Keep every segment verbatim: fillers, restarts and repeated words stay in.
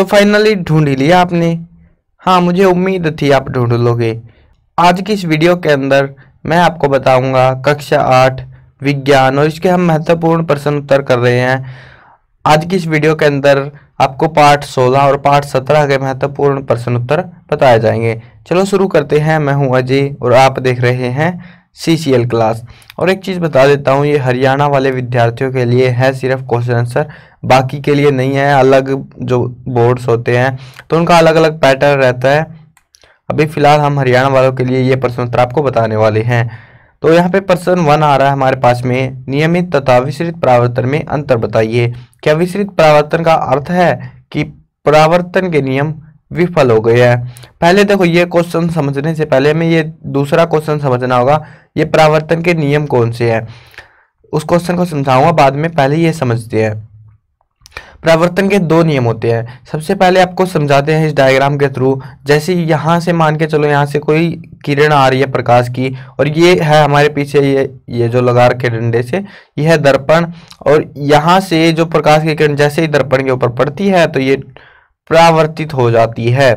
तो फाइनली ढूंढ ही लिया आपने। हाँ, मुझे उम्मीद थी आप ढूंढ लोगे। आज की इस वीडियो के अंदर मैं आपको बताऊंगा कक्षा आठ विज्ञान और इसके हम महत्वपूर्ण प्रश्न उत्तर कर रहे हैं। आज की इस वीडियो के अंदर आपको पार्ट सोलह और पार्ट सत्रह के महत्वपूर्ण प्रश्न उत्तर बताए जाएंगे। चलो शुरू करते हैं। मैं हूं अजय और आप देख रहे हैं सी सी एल क्लास। और एक चीज़ बता देता हूं, ये हरियाणा वाले विद्यार्थियों के लिए है सिर्फ क्वेश्चन आंसर, बाकी के लिए नहीं है। अलग जो बोर्ड्स होते हैं तो उनका अलग अलग पैटर्न रहता है। अभी फिलहाल हम हरियाणा वालों के लिए ये प्रश्न उत्तर आपको बताने वाले हैं। तो यहाँ पे प्रश्न वन आ रहा है हमारे पास में, नियमित तथा विसरित परावर्तन में अंतर बताइए। क्या विसरित परावर्तन का अर्थ है कि परावर्तन के नियम विफल हो गए हैं? पहले देखो, ये क्वेश्चन समझने से पहले हमें ये दूसरा क्वेश्चन समझना होगा, ये परावर्तन के नियम कौन से हैं। उस क्वेश्चन को समझाऊंगा बाद में, पहले ये समझते हैं। परावर्तन के दो नियम होते हैं। सबसे पहले आपको समझाते हैं इस डायग्राम के थ्रू। जैसे यहाँ से मान के चलो, यहाँ से कोई किरण आ रही है प्रकाश की, और ये है हमारे पीछे ये ये जो लगा रखे डंडे से, ये है दर्पण। और यहाँ से जो प्रकाश की किरण जैसे ही दर्पण के ऊपर पड़ती है तो ये परावर्तित हो जाती है।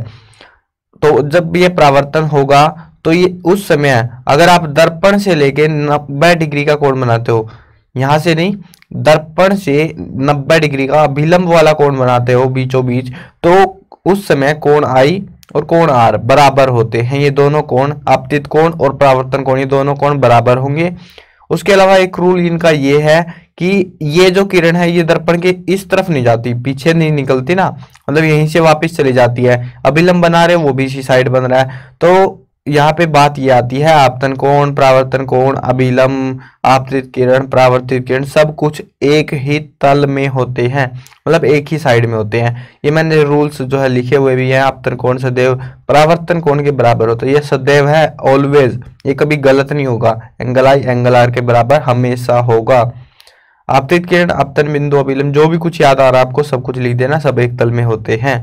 तो जब ये परावर्तन होगा तो ये उस समय अगर आप दर्पण से लेके नब्बे डिग्री का कोण बनाते हो, यहाँ से नहीं, दर्पण से नब्बे डिग्री का अभिलंब वाला कोण बनाते हो बीचों बीच, तो उस समय कोण आई और कोण आर बराबर होते हैं। ये दोनों कोण, आपतित कोण और परावर्तन कोण, ये दोनों कोण बराबर होंगे। उसके अलावा एक रूल इनका ये है कि ये जो किरण है ये दर्पण के इस तरफ नहीं जाती, पीछे नहीं निकलती ना, मतलब यहीं से वापस चली जाती है। अभिलंब बना रहे वो भी इसी साइड बन रहा है। तो यहाँ पे बात ये आती है, आपतन कोण, परावर्तन कोण, अभिलंब, आपतित किरण, परावर्तित किरण सब कुछ एक ही तल में होते हैं, मतलब एक ही साइड में होते हैं। ये मैंने रूल्स जो है लिखे हुए भी हैं। आपतन कोण सदैव परावर्तन कोण के बराबर होता है, ये सदैव है, ऑलवेज, ये कभी गलत नहीं होगा। एंगल आई एंगल आर के बराबर हमेशा होगा। आपतित किरण, आपतन बिंदु, अभिलंब, जो भी कुछ याद आ रहा है आपको सब कुछ लिख देना, सब एक तल में होते हैं।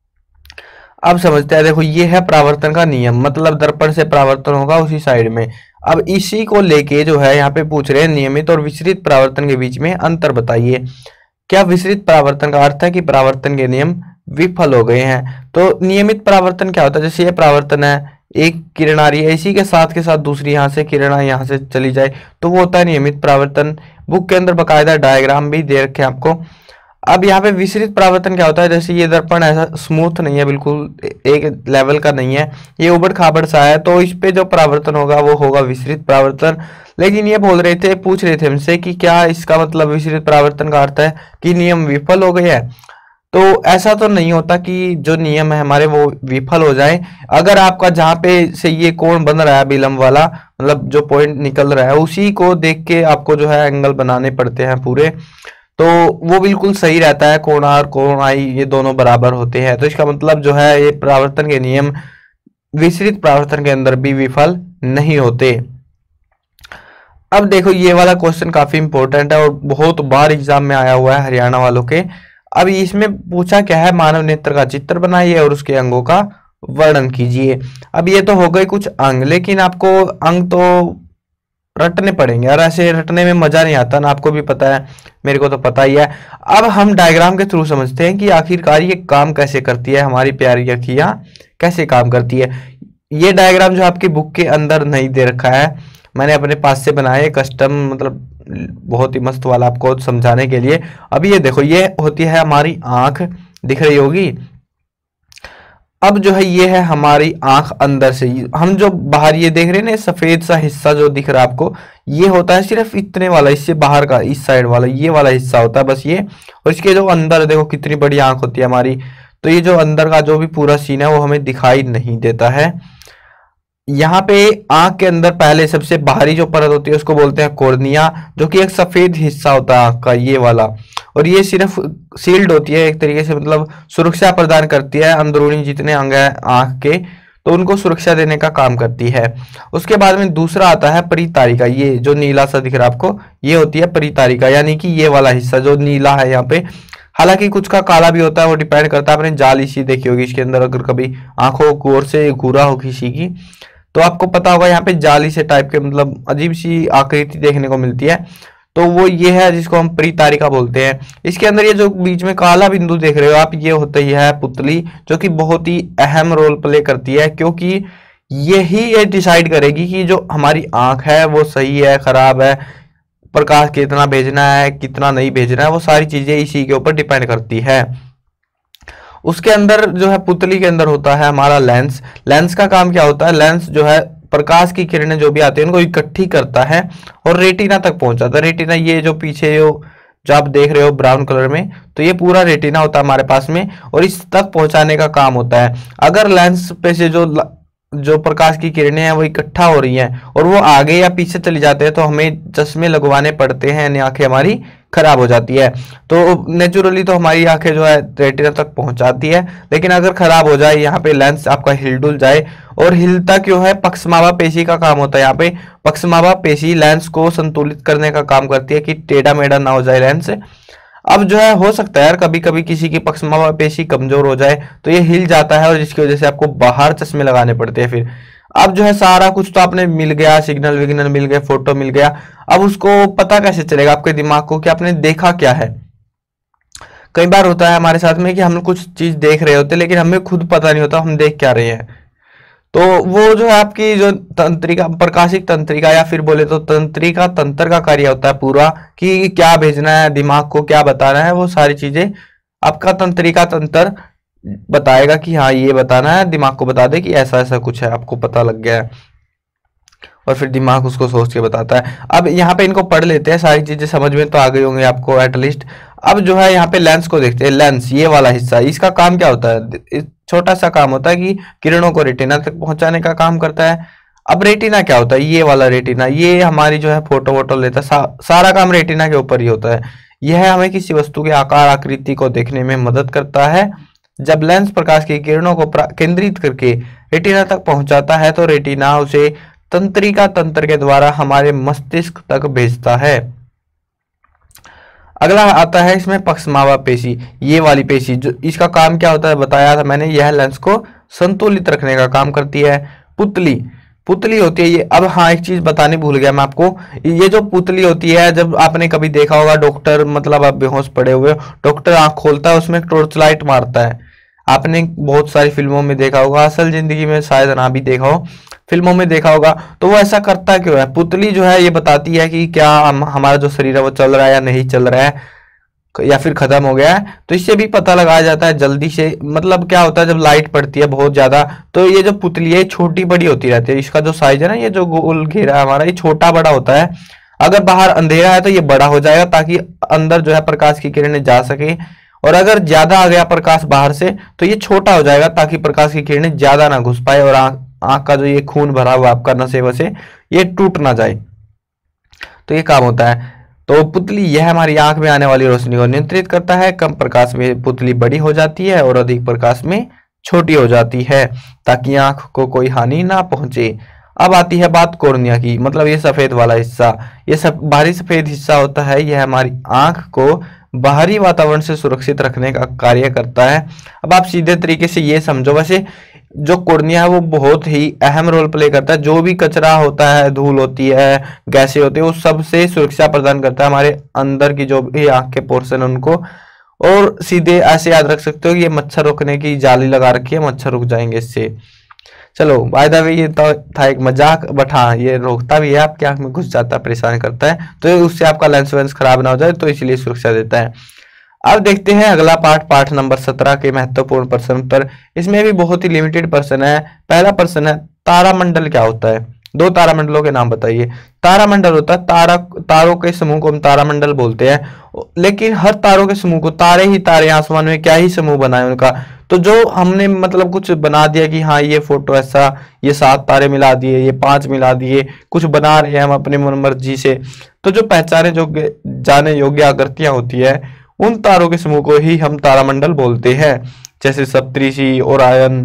अब समझते हैं, देखो ये है परावर्तन का नियम, मतलब दर्पण से परावर्तन होगा उसी साइड में। अब इसी को लेके जो है यहाँ पे पूछ रहे हैं, नियमित और विसरित परावर्तन के बीच में अंतर बताइए। क्या विसरित परावर्तन का अर्थ है कि परावर्तन के नियम विफल हो गए हैं? तो नियमित परावर्तन क्या होता है? जैसे ये परावर्तन है, एक किरण आ रही है, इसी के साथ के साथ दूसरी यहाँ से किरण यहाँ से चली जाए, तो वो होता है नियमित परावर्तन। बुक के अंदर बकायदा डायग्राम भी दे रखे हैं आपको। अब यहाँ पे विसरित परावर्तन क्या होता है? जैसे ये दर्पण ऐसा स्मूथ नहीं है, बिल्कुल एक लेवल का नहीं है, ये उबड़ खाबड़ सा है, तो इस पे जो परावर्तन होगा वो होगा विसरित परावर्तन। लेकिन ये बोल रहे थे, पूछ रहे थे हमसे कि क्या इसका मतलब विसरित परावर्तन का अर्थ है कि नियम विफल हो गए हैं? तो ऐसा तो नहीं होता कि जो नियम है हमारे वो विफल हो जाए। अगर आपका जहाँ पे से ये कोण बन रहा है विलंब वाला, मतलब जो पॉइंट निकल रहा है उसी को देख के आपको जो है एंगल बनाने पड़ते हैं पूरे, तो वो बिल्कुल सही रहता है। कोण आर कोण आई ये दोनों बराबर होते हैं, तो इसका मतलब जो है ये परावर्तन के नियम विसरित परावर्तन के अंदर भी विफल नहीं होते। अब देखो, ये वाला क्वेश्चन काफी इंपॉर्टेंट है और बहुत बार एग्जाम में आया हुआ है हरियाणा वालों के। अब इसमें पूछा क्या है, मानव नेत्र का चित्र बनाइए और उसके अंगों का वर्णन कीजिए। अब ये तो हो गए कुछ अंग, लेकिन आपको अंग तो रटने पड़ेंगे और ऐसे रटने में मजा नहीं आता ना, आपको भी पता है, मेरे को तो पता ही है। अब हम डायग्राम के थ्रू समझते हैं कि आखिरकार ये काम कैसे करती है, हमारी प्यारी अखियां कैसे काम करती है। ये डायग्राम जो आपकी बुक के अंदर नहीं दे रखा है, मैंने अपने पास से बनाया कस्टम, मतलब बहुत ही मस्त वाला आपको समझाने के लिए। अब ये देखो, ये होती है हमारी आंख, दिख रही होगी। अब जो है ये है हमारी आंख अंदर से, हम जो बाहर ये देख रहे हैं ना सफेद सा हिस्सा जो दिख रहा है आपको, ये होता है सिर्फ इतने वाला, इससे बाहर का इस साइड वाला ये वाला हिस्सा होता है बस ये। और इसके जो अंदर देखो कितनी बड़ी आंख होती है हमारी, तो ये जो अंदर का जो भी पूरा सीन है वो हमें दिखाई नहीं देता है। यहाँ पे आंख के अंदर पहले सबसे बाहरी जो परत होती है उसको बोलते हैं कॉर्निया, जो कि एक सफेद हिस्सा होता है आंख का ये वाला, और ये सिर्फ सील्ड होती है एक तरीके से, मतलब सुरक्षा प्रदान करती है। अंदरूनी जितने अंग है आंख के, तो उनको सुरक्षा देने का काम करती है। उसके बाद में दूसरा आता है परितारिका, ये जो नीला सा दिख रहा है आपको, ये होती है परितारिका, यानी कि ये वाला हिस्सा जो नीला है यहाँ पे। हालांकि कुछ का काला भी होता है, वो डिपेंड करता है, आपने जाली सी देखी होगी इसके अंदर, अगर कभी आंखों को गौर से घूरा हो किसी की तो आपको पता होगा यहाँ पे जाली से टाइप के, मतलब अजीब सी आकृति देखने को मिलती है। तो वो ये है जिसको हम परितारिका बोलते हैं। इसके अंदर ये जो बीच में काला बिंदु देख रहे हो आप, ये होता ही है पुतली, जो कि बहुत ही अहम रोल प्ले करती है, क्योंकि यही ये डिसाइड करेगी कि जो हमारी आंख है वो सही है खराब है, प्रकाश कितना भेजना है कितना नहीं भेजना है, वो सारी चीजें इसी के ऊपर डिपेंड करती है। उसके अंदर जो है पुतली के अंदर होता है हमारा लेंस। लेंस का काम क्या होता है, लेंस जो है प्रकाश की किरणें जो भी आती है उनको इकट्ठी करता है और रेटिना तक पहुंचाता है। रेटिना ये जो पीछे जो जो आप देख रहे हो ब्राउन कलर में, तो ये पूरा रेटिना होता है हमारे पास में और इस तक पहुंचाने का काम होता है। अगर लेंस पे से जो जो प्रकाश की किरणें हैं वो इकट्ठा हो रही हैं और वो आगे या पीछे चली जाते हैं तो हमें चश्मे लगवाने पड़ते हैं, यानी आंखें हमारी खराब हो जाती है। तो नेचुरली तो हमारी आंखें जो है रेटिना तक पहुंचाती है, लेकिन अगर खराब हो जाए, यहाँ पे लेंस आपका हिलडुल जाए, और हिलता क्यों है, पक्षमाभा पेशी का काम होता है। यहाँ पे पक्षमाभा पेशी लेंस को संतुलित करने का काम करती है कि टेढ़ा मेढ़ा ना हो जाए लेंस। अब जो है हो सकता है यार कभी कभी किसी की पक्षमाभा पेशी कमजोर हो जाए तो ये हिल जाता है और जिसकी वजह से आपको बाहर चश्मे लगाने पड़ते हैं। फिर अब जो है सारा कुछ तो आपने मिल गया, सिग्नल विग्नल मिल गया, फोटो मिल गया, अब उसको पता कैसे चलेगा आपके दिमाग को कि आपने देखा क्या है। कई बार होता है हमारे साथ में कि हम कुछ चीज देख रहे होते लेकिन हमें खुद पता नहीं होता हम देख क्या रहे हैं। तो वो जो है आपकी जो तंत्रिका, प्रकाशिक तंत्रिका या फिर बोले तो तंत्रिका तंत्र का कार्य होता है पूरा, कि क्या भेजना है दिमाग को, क्या बताना है, वो सारी चीजें आपका तंत्रिका तंत्र बताएगा कि हाँ ये बताना है, दिमाग को बता दे कि ऐसा ऐसा कुछ है, आपको पता लग गया है, और फिर दिमाग उसको सोच के बताता है। अब यहाँ पे इनको पढ़ लेते हैं, सारी चीजें समझ में तो आ गई होंगी आपको एटलीस्ट। अब जो है यहाँ पे लेंस को देखते हैं। लेंस ये वाला हिस्सा, इसका काम क्या होता है, छोटा सा काम होता है कि किरणों को रेटिना तक पहुंचाने का काम करता है। अब रेटिना क्या होता है, ये वाला रेटिना, ये हमारी जो है फोटो वोटो लेता है, सा, सारा काम रेटिना के ऊपर ही होता है। यह हमें किसी वस्तु के आकार आकृति को देखने में मदद करता है। जब लेंस प्रकाश की किरणों को केंद्रित करके रेटिना तक पहुंचाता है तो रेटिना उसे तंत्रिका तंत्र के द्वारा हमारे मस्तिष्क तक भेजता है। अगला आता है इसमें पक्षमाभा पेशी, ये वाली पेशी, जो इसका काम क्या होता है बताया था मैंने, यह लेंस को संतुलित रखने का काम करती है। पुतली, पुतली होती है ये। अब हाँ एक चीज बताने भूल गया मैं आपको, ये जो पुतली होती है, जब आपने कभी देखा होगा डॉक्टर, मतलब आप बेहोश पड़े हुए, डॉक्टर आंख खोलता है उसमें टॉर्च लाइट मारता है, आपने बहुत सारी फिल्मों में देखा होगा, असल जिंदगी में शायद ना भी देखा हो, फिल्मों में देखा होगा। तो वो ऐसा करता क्यों है, पुतली जो है ये बताती है कि क्या हम, हमारा जो शरीर है वो चल रहा है या नहीं चल रहा है, या फिर खत्म हो गया है। तो इससे भी पता लगाया जाता है जल्दी से। मतलब क्या होता है जब लाइट पड़ती है बहुत ज्यादा, तो ये जो पुतली है छोटी बड़ी होती रहती है, इसका जो साइज है ना, ये जो गोल घेरा है हमारा, ये छोटा बड़ा होता है। अगर बाहर अंधेरा है तो ये बड़ा हो जाएगा ताकि अंदर जो है प्रकाश की किरणें जा सके, और अगर ज्यादा आ गया प्रकाश बाहर से तो ये छोटा हो जाएगा ताकि प्रकाश की किरणें ज्यादा ना घुस पाए और आंख आंख का जो ये खून भरा हुआ आपका नसें वसे ये टूट ना जाए। तो ये काम होता है। तो पुतली यह हमारी आंख में आने वाली रोशनी को नियंत्रित करता है। कम प्रकाश में पुतली बड़ी हो जाती है और अधिक प्रकाश में छोटी हो जाती है ताकि आंख को कोई हानि ना पहुंचे। अब आती है बात कॉर्निया की, मतलब ये सफेद वाला हिस्सा, ये सब बाहरी सफेद हिस्सा होता है, यह हमारी आंख को बाहरी वातावरण से सुरक्षित रखने का कार्य करता है। अब आप सीधे तरीके से ये समझो, वैसे जो कॉर्निया है वो बहुत ही अहम रोल प्ले करता है। जो भी कचरा होता है, धूल होती है, गैसें होती है, वो सबसे सुरक्षा प्रदान करता है हमारे अंदर की जो भी आंख के पोर्शन उनको। और सीधे ऐसे याद रख सकते हो कि ये मच्छर रोकने की जाली लगा रखी है, मच्छर रुक जाएंगे इससे। चलो बाय द वे ये तो था एक मजाक, बट हाँ ये रोकता भी है, आपकी आंख में घुस जाता है, परेशान करता है, तो उससे आपका लेंस वेंस खराब ना हो जाए, तो इसलिए सुरक्षा देता है। अब देखते हैं अगला पार्ट, पार्ट नंबर सत्रह के महत्वपूर्ण प्रश्न उत्तर। इसमें भी बहुत ही लिमिटेड प्रश्न है। पहला प्रश्न है तारामंडल क्या होता है, दो तारामंडलों के नाम बताइए। तारामंडल होता है तारा, तारों के समूह को हम तारामंडल बोलते हैं, लेकिन हर तारों के समूह को, तारे ही तारे, आसमान में क्या ही समूह बनाए उनका, तो जो हमने मतलब कुछ बना दिया कि हाँ ये फोटो ऐसा, ये सात तारे मिला दिए, ये पांच मिला दिए, कुछ बना रहे हैं हम अपने मन मर्जी से, तो जो पहचाने योग्य जाने योग्य आकृतियां होती है उन तारों के समूह को ही हम तारामंडल बोलते हैं, जैसे सप्तऋषि, ओरायन।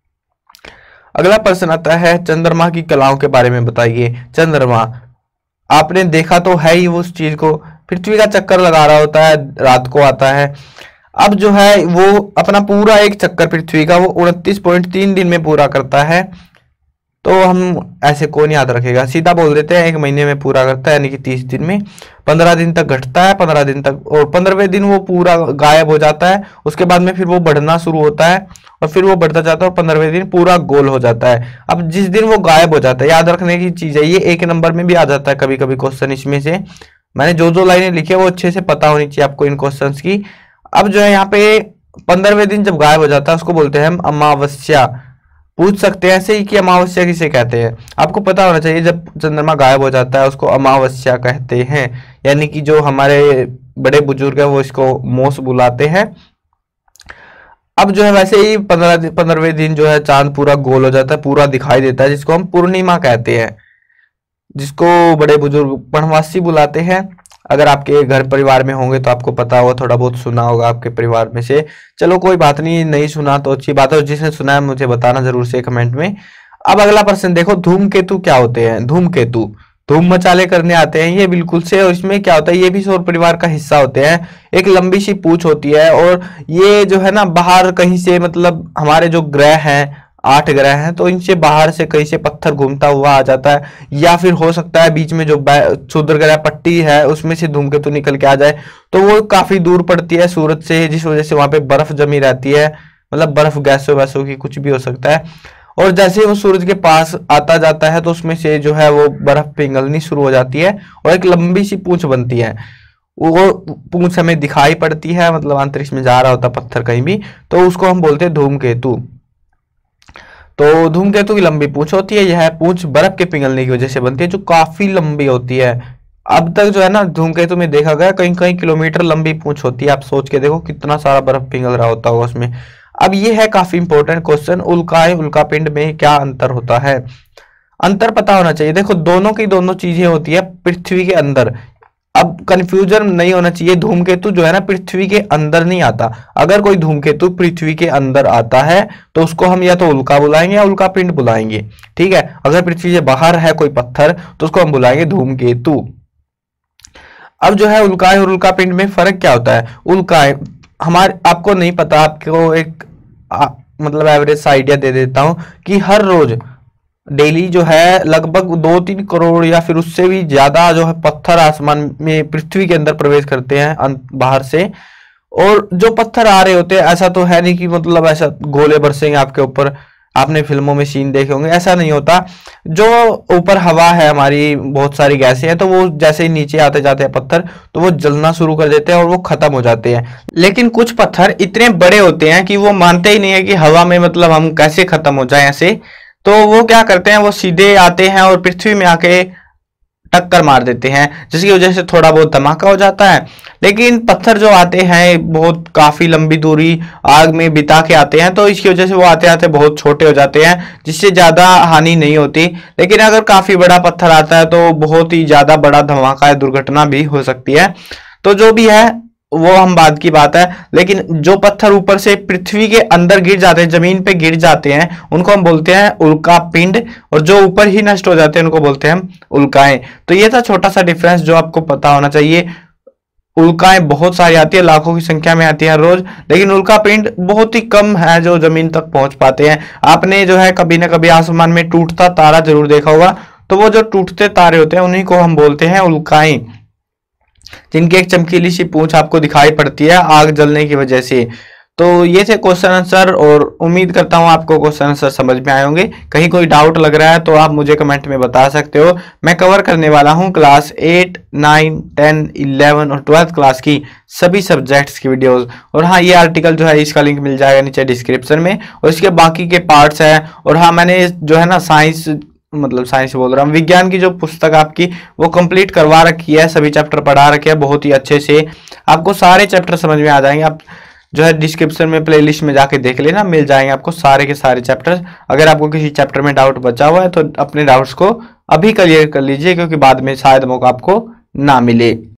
अगला प्रश्न आता है चंद्रमा की कलाओं के बारे में बताइए। चंद्रमा आपने देखा तो है ही, उस चीज को पृथ्वी का चक्कर लगा रहा होता है, रात को आता है। अब जो है वो अपना पूरा एक चक्कर पृथ्वी का वो उनतीस पॉइंट तीन दिन में पूरा करता है। तो हम ऐसे कौन याद रखेगा, सीधा बोल देते हैं एक महीने में पूरा करता है, यानी कि तीस दिन में। पंद्रह दिन तक घटता है, पंद्रह दिन तक, और पंद्रहवें दिन वो पूरा गायब हो जाता है। उसके बाद में फिर वो बढ़ना शुरू होता है और फिर वो बढ़ता जाता है और पंद्रहवें दिन पूरा गोल हो जाता है। अब जिस दिन वो गायब हो जाता है, याद रखने की चीज है, ये एक नंबर में भी आ जाता है कभी कभी क्वेश्चन इसमें से। मैंने जो जो लाइनें लिखी है वो अच्छे से पता होनी चाहिए आपको इन क्वेश्चन की। अब जो है यहाँ पे पंद्रहवें दिन जब गायब हो जाता है उसको बोलते हैं हम अमावस्या। पूछ सकते हैं ऐसे ही कि अमावस्या किसे कहते हैं, आपको पता होना चाहिए। जब चंद्रमा गायब हो जाता है उसको अमावस्या कहते हैं, यानी कि जो हमारे बड़े बुजुर्ग है वो इसको मोस बुलाते हैं। अब जो है वैसे ही पंद्रह पंद्रहवें दिन जो है चांद पूरा गोल हो जाता है, पूरा दिखाई देता है, जिसको हम पूर्णिमा कहते हैं, जिसको बड़े बुजुर्ग पूर्णमासी बुलाते हैं। अगर आपके घर परिवार में होंगे तो आपको पता होगा, थोड़ा बहुत सुना होगा आपके परिवार में से। चलो कोई बात नहीं, नहीं सुना तो अच्छी बात है, जिसने सुना है मुझे बताना जरूर से कमेंट में। अब अगला प्रश्न देखो, धूमकेतु क्या होते हैं। धूमकेतु धूम मचाले करने आते हैं ये बिल्कुल से, और इसमें क्या होता है, ये भी सौर परिवार का हिस्सा होते हैं। एक लंबी सी पूंछ होती है और ये जो है ना बाहर कहीं से, मतलब हमारे जो ग्रह हैं आठ ग्रह हैं, तो इनसे बाहर से कहीं से पत्थर घूमता हुआ आ जाता है, या फिर हो सकता है बीच में जो क्षुद्र ग्रह पट्टी है उसमें से धूमकेतु निकल के आ जाए। तो वो काफी दूर पड़ती है सूरज से, जिस वजह से वहां पे बर्फ जमी रहती है, मतलब बर्फ गैसों वैसों की कुछ भी हो सकता है। और जैसे वो सूरज के पास आता जाता है तो उसमें से जो है वो बर्फ पिघलनी शुरू हो जाती है और एक लंबी सी पूंछ बनती है। वो पूंछ हमें दिखाई पड़ती है, मतलब अंतरिक्ष में जा रहा होता पत्थर कहीं भी, तो उसको हम बोलते हैं धूमकेतु। तो धूमकेतु की लंबी पूंछ होती है, यह पूंछ बर्फ के पिघलने की वजह से बनती है, जो काफी लंबी होती है। अब तक जो है ना धूमकेतु में देखा गया कई कई किलोमीटर लंबी पूंछ होती है। आप सोच के देखो कितना सारा बर्फ पिघल रहा होता होगा उसमें। अब ये है काफी इंपॉर्टेंट क्वेश्चन, उल्काएं उल्कापिंड में क्या अंतर होता है। अंतर पता होना चाहिए। देखो दोनों की दोनों चीजें होती है पृथ्वी के अंदर। अब कंफ्यूजन नहीं होना चाहिए, धूमकेतु जो है ना पृथ्वी के अंदर नहीं आता। अगर कोई धूमकेतु पृथ्वी के अंदर आता है तो उसको हम या तो उल्का बुलाएंगे या उल्कापिंड बुलाएंगे, ठीक है। अगर पृथ्वी से बाहर है कोई पत्थर तो उसको हम बुलाएंगे धूमकेतु। अब जो है उल्काएं और उल्कापिंड में फर्क क्या होता है। उल्काएं हमारे, आपको नहीं पता, आपको एक आ, मतलब एवरेज आइडिया दे देता हूं कि हर रोज डेली जो है लगभग दो तीन करोड़ या फिर उससे भी ज्यादा जो है पत्थर आसमान में पृथ्वी के अंदर प्रवेश करते हैं बाहर से। और जो पत्थर आ रहे होते हैं, ऐसा तो है नहीं कि मतलब ऐसा गोले बरसेंगे आपके ऊपर, आपने फिल्मों में सीन देखे होंगे, ऐसा नहीं होता। जो ऊपर हवा है हमारी, बहुत सारी गैसें हैं, तो वो जैसे ही नीचे आते जाते हैं पत्थर तो वो जलना शुरू कर देते हैं और वो खत्म हो जाते हैं। लेकिन कुछ पत्थर इतने बड़े होते हैं कि वो मानते ही नहीं है कि हवा में मतलब हम कैसे खत्म हो जाए ऐसे। तो वो क्या करते हैं, वो सीधे आते हैं और पृथ्वी में आके टक्कर मार देते हैं, जिसकी वजह से थोड़ा बहुत धमाका हो जाता है। लेकिन पत्थर जो आते हैं बहुत काफी लंबी दूरी आग में बिता के आते हैं, तो इसकी वजह से वो आते आते बहुत छोटे हो जाते हैं, जिससे ज्यादा हानि नहीं होती। लेकिन अगर काफी बड़ा पत्थर आता है तो बहुत ही ज्यादा बड़ा धमाका या दुर्घटना भी हो सकती है। तो जो भी है वो हम बाद की बात है। लेकिन जो पत्थर ऊपर से पृथ्वी के अंदर गिर जाते हैं, जमीन पे गिर जाते हैं, उनको हम बोलते हैं उल्कापिंड, और जो ऊपर ही नष्ट हो जाते हैं उनको बोलते हैं हम उल्काएं। तो ये था छोटा सा डिफरेंस जो आपको पता होना चाहिए। उल्काएं बहुत सारी आती है, लाखों की संख्या में आती है हर रोज, लेकिन उल्कापिंड बहुत ही कम है जो जमीन तक पहुंच पाते हैं। आपने जो है कभी ना कभी आसमान में टूटता तारा जरूर देखा होगा, तो वो जो टूटते तारे होते हैं उन्हीं को हम बोलते हैं उल्काएं, जिनकी एक चमकीली सी पूंछ आपको दिखाई पड़ती है आग जलने की वजह से। तो ये थे क्वेश्चन आंसर, और उम्मीद करता हूँ आपको क्वेश्चन आंसर समझ में आए होंगे। कहीं कोई डाउट लग रहा है तो आप मुझे कमेंट में बता सकते हो। मैं कवर करने वाला हूँ class eight, nine, ten, eleven और ट्वेल्थ क्लास की सभी सब्जेक्ट्स की वीडियोस। और हाँ, ये आर्टिकल जो है इसका लिंक मिल जाएगा नीचे डिस्क्रिप्शन में, और इसके बाकी के पार्ट्स हैं। और हाँ, मैंने जो है ना साइंस मतलब साइंस बोल रहा हूँ विज्ञान की जो पुस्तक आपकी वो कंप्लीट करवा रखी है, सभी चैप्टर पढ़ा रखे हैं बहुत ही अच्छे से। आपको सारे चैप्टर समझ में आ जाएंगे। आप जो है डिस्क्रिप्शन में प्लेलिस्ट में जाके देख लेना, मिल जाएंगे आपको सारे के सारे चैप्टर। अगर आपको किसी चैप्टर में डाउट बचा हुआ है तो अपने डाउट्स को अभी क्लियर कर लीजिए, क्योंकि बाद में शायद मौका आपको ना मिले।